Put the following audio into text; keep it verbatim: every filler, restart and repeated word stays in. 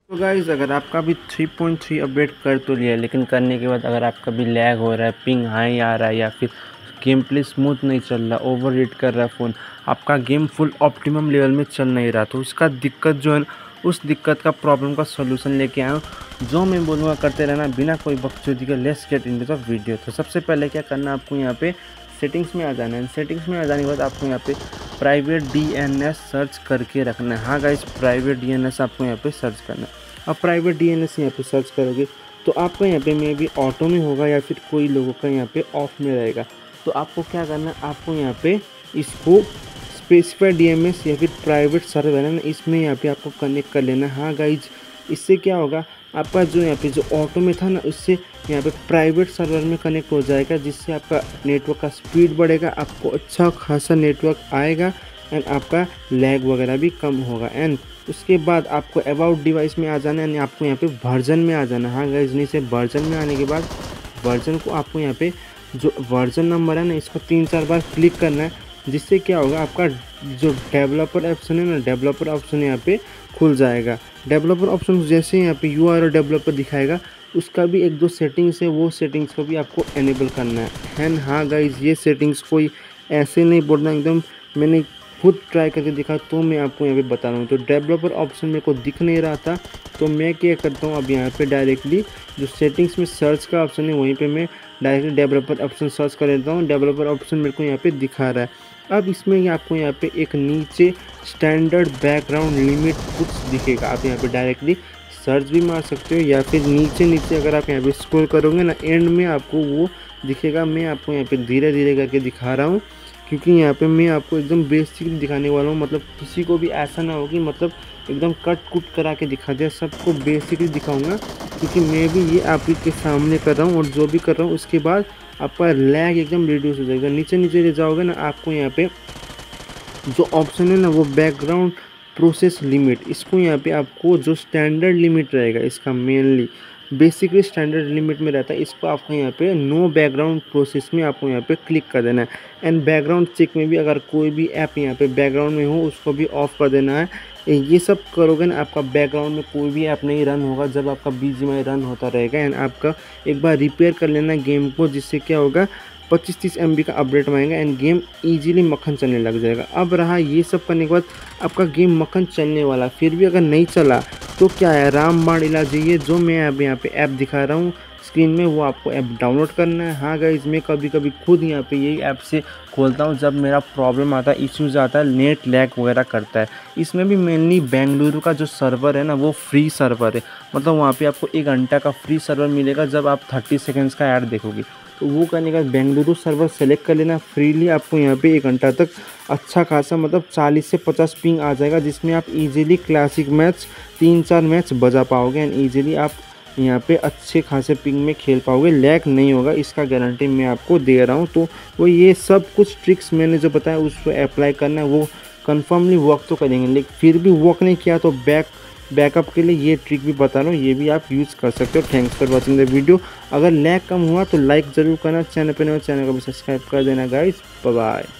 तो गाइज़ अगर आपका भी थ्री पॉइंट थ्री अपडेट कर तो लिया है, लेकिन करने के बाद अगर आपका भी लैग हो रहा है, पिंग हाई आ रहा है या फिर गेम प्ले स्मूथ नहीं चल रहा, ओवर हीट कर रहा है फ़ोन, आपका गेम फुल ऑप्टिमम लेवल में चल नहीं रहा, तो उसका दिक्कत जो है उस दिक्कत का प्रॉब्लम का सोल्यूशन लेके आया हूँ, जो मैं बोलूँगा करते रहना बिना कोई बकचोदी के। Let's get into the video. तो सबसे पहले क्या करना है, आपको यहाँ पे सेटिंग्स में आ जाना है। सेटिंग्स में आ जाने के बाद आपको यहाँ पे प्राइवेट डीएनएस सर्च करके रखना है। हाँ गाइस, प्राइवेट डीएनएस आपको यहाँ पे सर्च करना है। अब प्राइवेट डीएनएस यहाँ पे सर्च करोगे तो आपका यहाँ पे मे भी ऑटो में होगा या फिर कोई लोगों का यहाँ पे ऑफ में रहेगा। तो आपको क्या करना है, आपको यहाँ पे इसको स्पेसिफाइड डीएनएस या फिर प्राइवेट सर्वर है ना, इसमें यहाँ पे आपको कनेक्ट कर लेना है। हाँ गाइज, इससे क्या होगा, आपका जो यहाँ पे जो ऑटो में था ना, उससे यहाँ पे प्राइवेट सर्वर में कनेक्ट हो जाएगा, जिससे आपका नेटवर्क का स्पीड बढ़ेगा, आपको अच्छा खासा नेटवर्क आएगा एंड आपका लैग वगैरह भी कम होगा। एंड उसके बाद आपको अबाउट डिवाइस में आ जाना है, यानी आपको यहाँ पे वर्जन में आ जाना है। हाँ गाइज, नीचे वर्जन में आने के बाद वर्जन को आपको यहाँ पे जो वर्जन नंबर है ना, इसको तीन चार बार क्लिक करना है, जिससे क्या होगा, आपका जो डेवलपर ऑप्शन है ना, डेवलपर ऑप्शन यहाँ पे खुल जाएगा। डेवलपर ऑप्शन जैसे यहाँ पे यू आर डेवलपर दिखाएगा, उसका भी एक दो सेटिंग्स है, वो सेटिंग्स को भी आपको एनेबल करना है। एंड हाँ गाइज, ये सेटिंग्स कोई ऐसे नहीं बोलना, एकदम मैंने खुद ट्राई करके दिखा तो मैं आपको यहाँ पे बता रहा हूँ। तो डेवलपर ऑप्शन मेरे को दिख नहीं रहा था, तो मैं क्या करता हूँ, अब यहाँ पे डायरेक्टली जो सेटिंग्स में सर्च का ऑप्शन है वहीं पे मैं डायरेक्टली डेवलपर ऑप्शन सर्च कर लेता हूँ। डेवलपर ऑप्शन मेरे को यहाँ पे दिखा रहा है। अब इसमें आपको यहाँ पे एक नीचे स्टैंडर्ड बैकग्राउंड लिमिट कुछ दिखेगा, आप यहाँ पे डायरेक्टली सर्च भी मार सकते हो, या फिर नीचे नीचे अगर आप यहाँ पे स्क्रॉल करोगे ना, एंड में आपको वो दिखेगा। मैं आपको यहाँ पे धीरे धीरे करके दिखा रहा हूँ, क्योंकि यहाँ पे मैं आपको एकदम बेसिकली दिखाने वाला हूँ, मतलब किसी को भी ऐसा ना हो कि मतलब एकदम कट कुट करा के दिखा दिया, सबको बेसिकली दिखाऊंगा, क्योंकि मैं भी ये आप ही के सामने कर रहा हूँ और जो भी कर रहा हूँ उसके बाद आपका लैग एकदम रिड्यूस हो जाएगा। नीचे नीचे ले जाओगे ना, आपको यहाँ पे जो ऑप्शन है ना, वो बैकग्राउंड प्रोसेस लिमिट, इसको यहाँ पे आपको जो स्टैंडर्ड लिमिट रहेगा इसका, मेनली बेसिकली स्टैंडर्ड लिमिट में रहता है, इसको आपको यहाँ पे नो बैकग्राउंड प्रोसेस में आपको यहाँ पे क्लिक कर देना है। एंड बैकग्राउंड चेक में भी अगर कोई भी ऐप यहाँ पे बैकग्राउंड में हो, उसको भी ऑफ कर देना है। ये सब करोगे ना, आपका बैकग्राउंड में कोई भी ऐप नहीं रन होगा जब आपका बीजीएमआई रन होता रहेगा। एंड आपका एक बार रिपेयर कर लेना गेम को, जिससे क्या होगा, पच्चीस तीस एम बी का अपडेट मांगेगा एंड गेम इजीली मक्खन चलने लग जाएगा। अब रहा ये सब करने के बाद आपका गेम मक्खन चलने वाला, फिर भी अगर नहीं चला तो क्या है, रामबाण इलाज ये जो मैं अब यहाँ पे ऐप दिखा रहा हूँ स्क्रीन में, वो आपको ऐप डाउनलोड करना है। हाँ गाइस, मैं कभी कभी खुद यहाँ पे यही ऐप से खोलता हूँ जब मेरा प्रॉब्लम आता है, इश्यूज़ आता है, नेट लैग वगैरह करता है। इसमें भी मेनली बेंगलुरु का जो सर्वर है ना, वो फ्री सर्वर है, मतलब वहाँ पे आपको एक घंटा का फ्री सर्वर मिलेगा जब आप थर्टी सेकेंड्स का ऐड देखोगे। तो वो करने का बेंगलुरु सर्वर सेलेक्ट कर लेना फ्रीली, आपको यहाँ पे एक घंटा तक अच्छा खासा मतलब चालीस से पचास पिंग आ जाएगा, जिसमें आप इजीली क्लासिक मैच तीन चार मैच बजा पाओगे एंड इजीली आप यहाँ पे अच्छे खासे पिंग में खेल पाओगे, लैग नहीं होगा, इसका गारंटी मैं आपको दे रहा हूँ। तो वो ये सब कुछ ट्रिक्स मैंने जो बताया उसको अप्लाई करना है, वो कन्फर्मली वर्क तो करेंगे, लेकिन फिर भी वर्क नहीं किया तो बैक बैकअप के लिए ये ट्रिक भी बता रहा हूँ, ये भी आप यूज़ कर सकते हो। Thanks for watching the video. अगर लैग कम हुआ तो लाइक ज़रूर करना, चैनल पे नए चैनल को भी सब्सक्राइब कर देना गाइस। Bye bye.